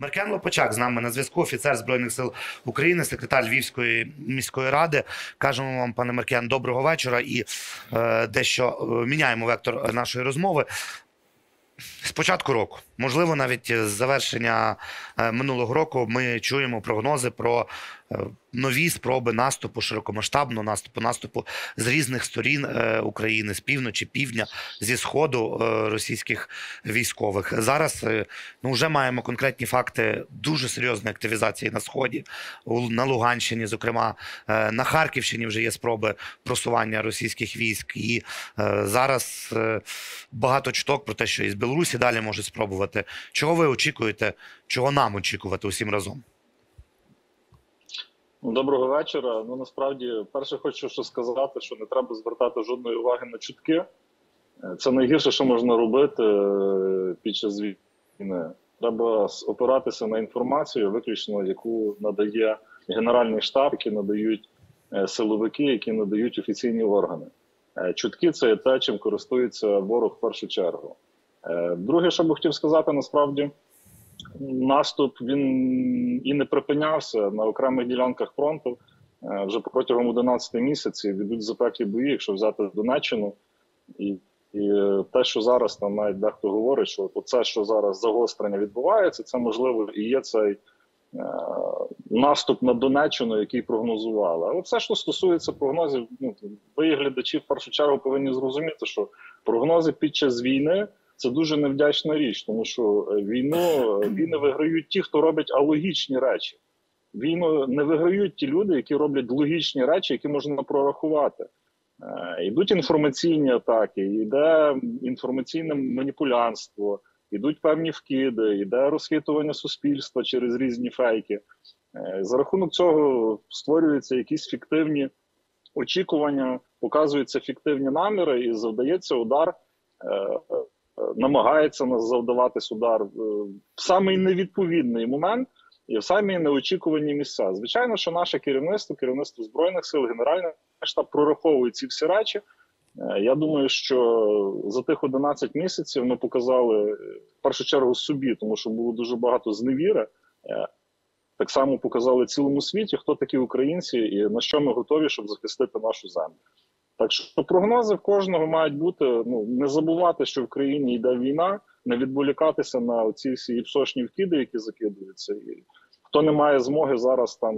Маркіян Лопачак з нами на зв'язку, офіцер Збройних сил України, секретар Львівської міської ради. Кажемо вам, пане Маркіян, доброго вечора і дещо міняємо вектор нашої розмови. З початку року, можливо, навіть з завершення минулого року ми чуємо прогнози про нові спроби наступу, широкомасштабного наступу з різних сторін України, з півночі, півдня, зі сходу російських військових. Зараз вже маємо конкретні факти дуже серйозної активізації на сході, на Луганщині, зокрема, на Харківщині вже є спроби просування російських військ. І зараз багато чуток про те, що із Білорусі далі можуть спробувати. Чого ви очікуєте, чого нам очікувати усім разом? Доброго вечора. Насправді, перше хочу сказати, що не треба звертати жодної уваги на чутки. Це найгірше, що можна робити під час війни. Треба опиратися на інформацію, виключно яку надає Генеральний штаб, які надають силовики, які надають офіційні органи. Чутки – це те, чим користується ворог в першу чергу. Друге, що б хотів сказати, насправді, наступ, він і не припинявся на окремих ділянках фронту. Вже протягом 11 місяців ведуть запеклі бої, якщо взяти Донеччину. І те, що зараз там навіть дехто говорить, що це, що зараз загострення відбувається, це можливо і є цей наступ на Донеччину, який прогнозували. Але все, що стосується прогнозів, ви, глядачі, в першу чергу повинні зрозуміти, що прогнози під час війни – це дуже невдячна річ, тому що війни виграють ті, хто робить алогічні речі. Війну не виграють ті люди, які роблять логічні речі, які можна прорахувати. Йдуть інформаційні атаки, йде інформаційне маніпулянство, йдуть певні вкиди, йде розхитування суспільства через різні фейки. За рахунок цього створюються якісь фіктивні очікування, показуються фіктивні наміри і завдається удар, намагається нас завдаватись удар в самий невідповідний момент і в самі неочікувані місця. Звичайно, що наше керівництво Збройних сил, Генеральний штаб прораховує ці всі речі. Я думаю, що за тих 11 місяців ми показали, в першу чергу, собі, тому що було дуже багато зневіри, так само показали цілому світі, хто такі українці і на що ми готові, щоб захистити нашу землю. Так що прогнози в кожного мають бути, не забувати, що в країні йде війна, не відволікатися на ці всі іпсошні вкиди, які закидуються. І хто не має змоги зараз там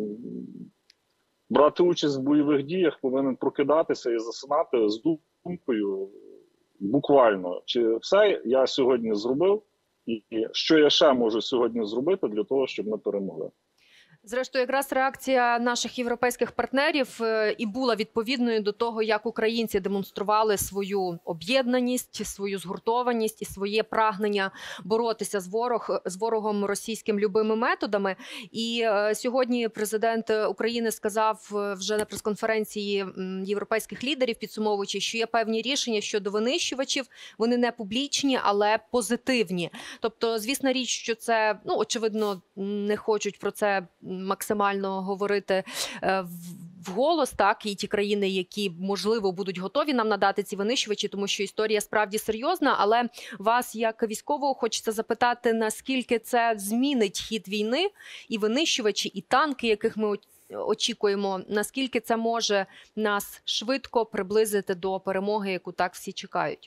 брати участь в бойових діях, повинен прокидатися і засинати з думкою буквально, чи все я сьогодні зробив, і що я ще можу сьогодні зробити для того, щоб ми перемогли. Зрештою, якраз реакція наших європейських партнерів і була відповідною до того, як українці демонстрували свою об'єднаність, свою згуртованість і своє прагнення боротися з ворогом російським любими методами. І сьогодні президент України сказав вже на прес-конференції європейських лідерів, підсумовуючи, що є певні рішення щодо винищувачів, вони не публічні, але позитивні. Тобто, звісна річ, що це, очевидно, не хочуть про це максимально говорити вголос, так, і ті країни, які, можливо, будуть готові нам надати ці винищувачі, тому що історія справді серйозна, але вас, як військового, хочеться запитати, наскільки це змінить хід війни, і винищувачі, і танки, яких ми очікуємо, наскільки це може нас швидко приблизити до перемоги, яку так всі чекають?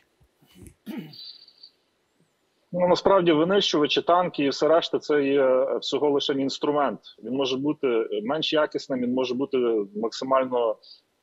Насправді винищувачі, танки і все решта – це є всього лише інструмент. Він може бути менш якісним, він може бути максимально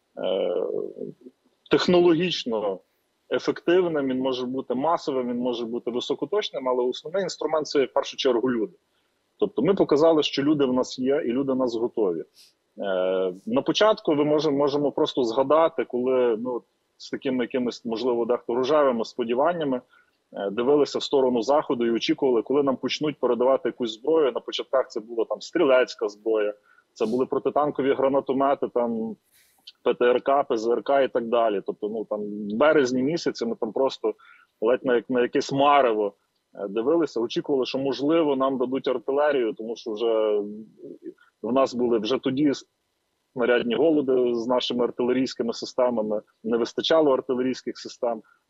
технологічно ефективним, він може бути масовим, він може бути високоточним, але основний інструмент – це в першу чергу люди. Тобто ми показали, що люди в нас є і люди в нас готові. На початку ми можемо просто згадати, коли з такими якимись, можливо, дехто рожевими сподіваннями дивилися в сторону Заходу і очікували, коли нам почнуть передавати якусь зброю. На початках це була там стрілецька зброя, це були протитанкові гранатомети, там ПТРК, ПЗРК і так далі. Тобто, там в березні місяці ми там просто ледь на якесь марево дивилися, очікували, що можливо нам дадуть артилерію, тому що вже в нас були вже тоді снарядні голоди з нашими артилерійськими системами, не вистачало артилерійських систем.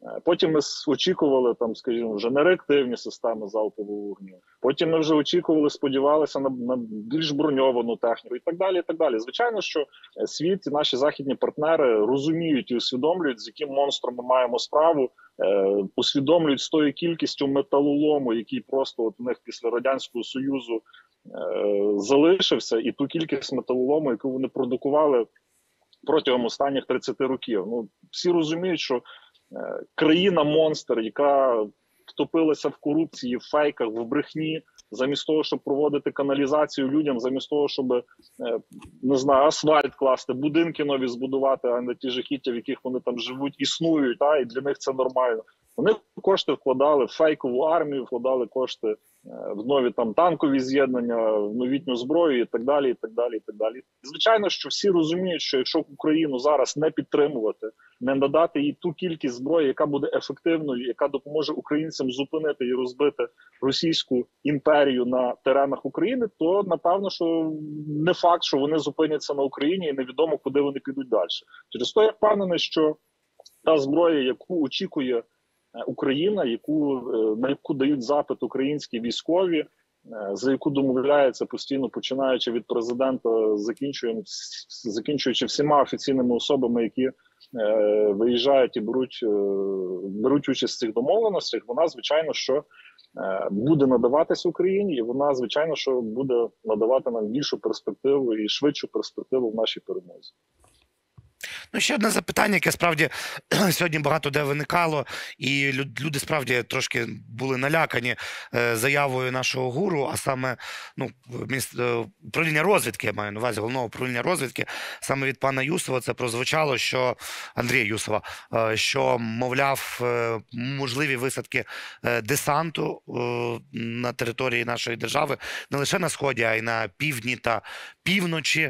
Потім ми очікували, там, скажімо, вже нереактивні системи залпового вогню. Потім ми вже очікували, сподівалися на більш броньовану техніку і так далі, і так далі. Звичайно, що світ і наші західні партнери розуміють і усвідомлюють, з яким монстром ми маємо справу, усвідомлюють з тою кількістю металолому, який просто от у них після Радянського Союзу залишився, і ту кількість металолому, яку вони продукували протягом останніх 30 років. Ну, всі розуміють, що країна-монстр, яка втопилася в корупції, в фейках, в брехні, замість того, щоб проводити каналізацію людям, замість того, щоб, не знаю, асфальт класти, будинки нові збудувати, а не ті жахіття, в яких вони там живуть, існують, і для них це нормально. Вони кошти вкладали в фейкову армію, вкладали кошти в нові там танкові з'єднання, в новітню зброю і так далі, і так далі, і так далі. І звичайно, що всі розуміють, що якщо Україну зараз не підтримувати, не надати їй ту кількість зброї, яка буде ефективною, яка допоможе українцям зупинити і розбити російську імперію на теренах України, то напевно, що не факт, що вони зупиняться на Україні і невідомо, куди вони підуть далі. Через то я впевнений, що та зброя, яку очікує Україна, на яку дають запит українські військові, за яку домовляється постійно, починаючи від президента, закінчуючи всіма офіційними особами, які виїжджають і беруть участь в цих домовленостях, вона, звичайно, що буде надаватись Україні, і вона, звичайно, що буде надавати нам більшу перспективу і швидшу перспективу в нашій перемозі. Ну, ще одне запитання, яке справді сьогодні багато де виникало, і люди справді трошки були налякані заявою нашого гуру, а саме управління розвідки, я маю на увазі, головного управління розвідки, саме від пана Юсова це прозвучало, що Андрія Юсова, що, мовляв, можливі висадки десанту на території нашої держави не лише на сході, а й на півдні та півночі.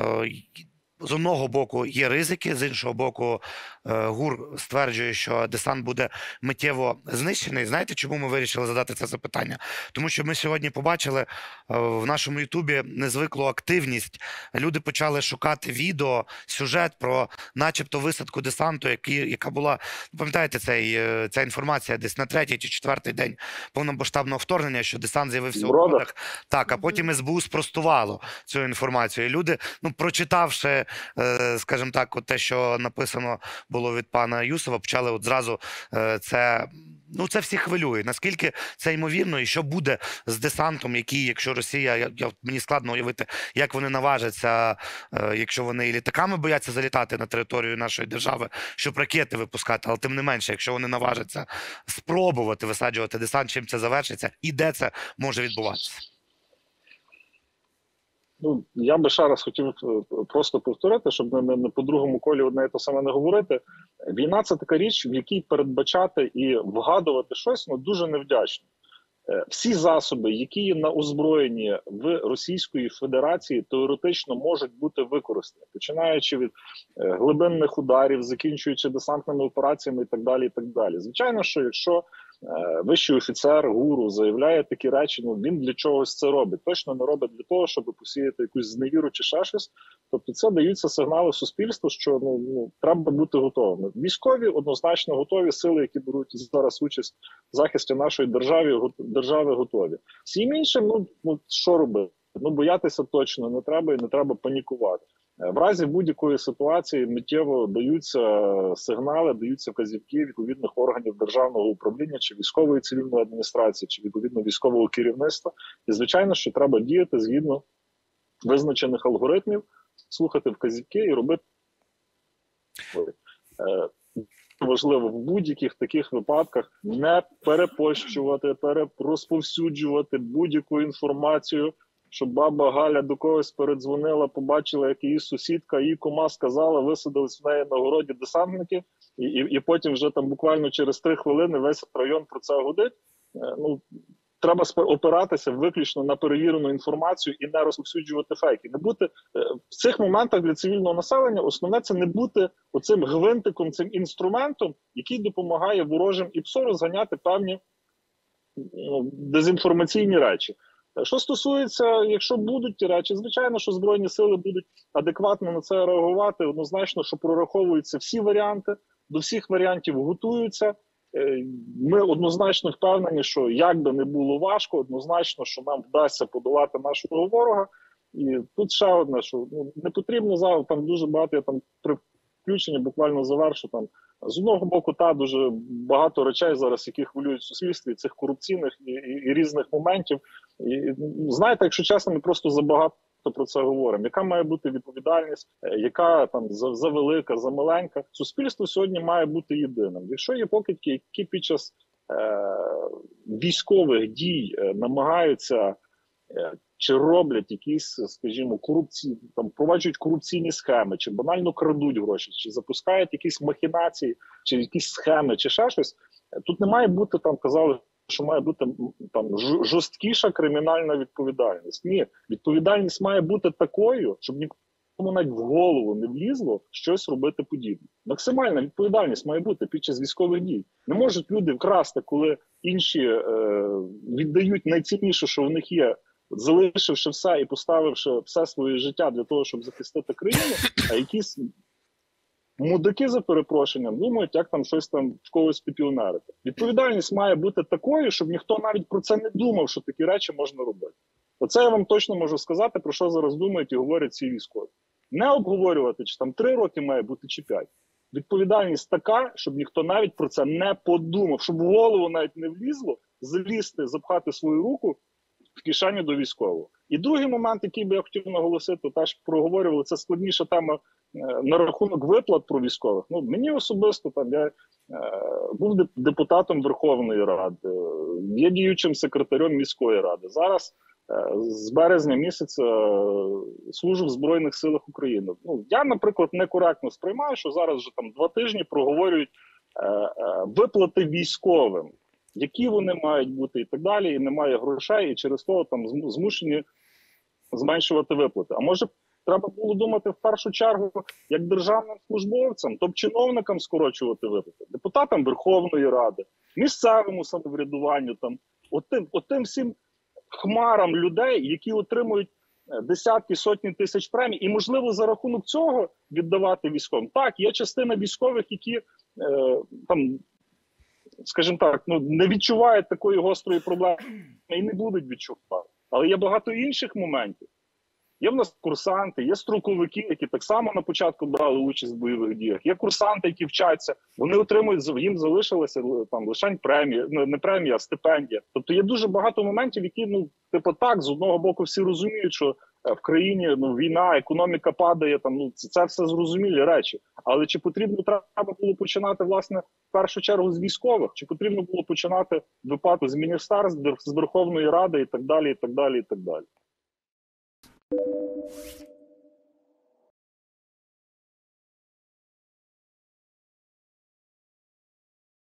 З одного боку є ризики, з іншого боку ГУР стверджує, що десант буде миттєво знищений. Знаєте, чому ми вирішили задати це запитання? Тому що ми сьогодні побачили в нашому Ютубі незвиклу активність. Люди почали шукати відео, сюжет про начебто висадку десанту, яка була, пам'ятаєте, ця інформація десь на 3-й чи 4-й день повномасштабного вторгнення, що десант з'явився у водах. Так, а потім СБУ спростувало цю інформацію. І люди, прочитавши, скажімо так, от те, що написано було від пана Юсова, почали от зразу це всіх хвилює. Наскільки це ймовірно і що буде з десантом, який, якщо Росія, мені складно уявити, як вони наважаться, якщо вони і літаками бояться залітати на територію нашої держави, щоб ракети випускати, але тим не менше, якщо вони наважаться спробувати висаджувати десант, чим це завершиться і де це може відбуватися? Я би ще раз хотів просто повторити, щоб не по другому колі одне і те саме не говорити. Війна – це така річ, в якій передбачати і вгадувати щось дуже невдячно. Всі засоби, які є на озброєнні в Російської Федерації, теоретично можуть бути використані, починаючи від глибинних ударів, закінчуючи десантними операціями і так далі, і так далі. Звичайно, що якщо вищий офіцер, гуру заявляє такі речі, він для чогось це робить. Точно не робить для того, щоб посіяти якусь зневіру чи ще щось. Тобто це даються сигнали суспільству, що треба бути готовими. Військові однозначно готові, сили, які беруть зараз участь в захисті нашої держави готові. Всім іншим, що робити? Боятися точно не треба і не треба панікувати. В разі будь-якої ситуації миттєво даються сигнали, даються вказівки відповідних органів державного управління, чи військової цивільної адміністрації, чи відповідно військового керівництва. І, звичайно, що треба діяти згідно визначених алгоритмів, слухати вказівки і робити. Важливо в будь-яких таких випадках не перепощувати, розповсюджувати будь-яку інформацію, щоб баба Галя до когось передзвонила, побачила, як її сусідка, її кума сказала, висадились в неї на городі десантники, і потім вже там буквально через 3 хвилини весь район про це гудить. Треба опиратися виключно на перевірену інформацію і не розповсюджувати фейки. Не бути в цих моментах для цивільного населення основне це не бути оцим гвинтиком, цим інструментом, який допомагає ворожим ІПСО розганяти певні дезінформаційні речі. Що стосується, якщо будуть ті речі, звичайно, що Збройні сили будуть адекватно на це реагувати. Однозначно, що прораховуються всі варіанти. до всіх варіантів готуються. Ми однозначно впевнені, що як би не було важко, однозначно, що нам вдасться подолати нашого ворога. І тут ще одне, що не потрібно зараз, там дуже багато, я там при включенні буквально завершу, там з одного боку, дуже багато речей зараз, які хвилюють в суспільстві, цих корупційних і різних моментів. І, знаєте, якщо чесно, ми просто забагато про це говоримо. Яка має бути відповідальність, яка там за велика, за маленька. Суспільство сьогодні має бути єдиним. Якщо є покидьки, які під час військових дій намагаються чи роблять якісь, скажімо, корупції, там проваджують корупційні схеми, чи банально крадуть гроші, чи запускають якісь махінації, чи якісь схеми, чи ще щось, тут не має бути, там казали, що має бути там жорсткіша кримінальна відповідальність. Ні, відповідальність має бути такою, щоб нікому навіть в голову не влізло щось робити подібне. Максимальна відповідальність має бути під час військових дій. Не можуть люди вкрасти, коли інші віддають найцінніше, що в них є, залишивши все і поставивши все своє життя для того, щоб захистити країну, а якісь мудаки, за перепрошенням, думають, як там щось там в когось попіонерити. Відповідальність має бути такою, щоб ніхто навіть про це не думав, що такі речі можна робити. Оце я вам точно можу сказати, про що зараз думають і говорять ці військові. Не обговорювати, чи там 3 роки має бути, чи 5. Відповідальність така, щоб ніхто навіть про це не подумав, щоб в голову навіть не влізло, залізти, запхати свою руку в кишеню до військового. І другий момент, який би я хотів наголосити, теж проговорювали, це складніша тема на рахунок виплат про військових. Мені особисто, там, я був депутатом Верховної Ради, є діючим секретарем міської ради. Зараз з березня місяця служу в Збройних силах України. Я, наприклад, некоректно сприймаю, що зараз вже там 2 тижні проговорюють виплати військовим, які вони мають бути і так далі, і немає грошей, і через то там змушені зменшувати виплати. А може треба було думати в першу чергу, як державним службовцям, топ-чиновникам скорочувати виплати, депутатам Верховної Ради, місцевому самоврядуванню, там, отим всім хмарам людей, які отримують десятки, сотні тисяч премій, і, можливо, за рахунок цього віддавати військовим. Так, є частина військових, які там, скажімо так, не відчувають такої гострої проблеми і не будуть відчувати. Але є багато інших моментів. Є в нас курсанти, є строковики, які так само на початку брали участь в бойових діях. Є курсанти, які вчаться, вони отримують, їм залишилася там лише премія, не премія, а стипендія. Тобто є дуже багато моментів, які, так, з одного боку всі розуміють, що в країні війна, економіка падає, там, це все зрозумілі речі. Але чи потрібно треба було починати, власне, в першу чергу з військових? Чи потрібно було починати випадку з міністерств, з Верховної Ради і так далі, і так далі, і так далі?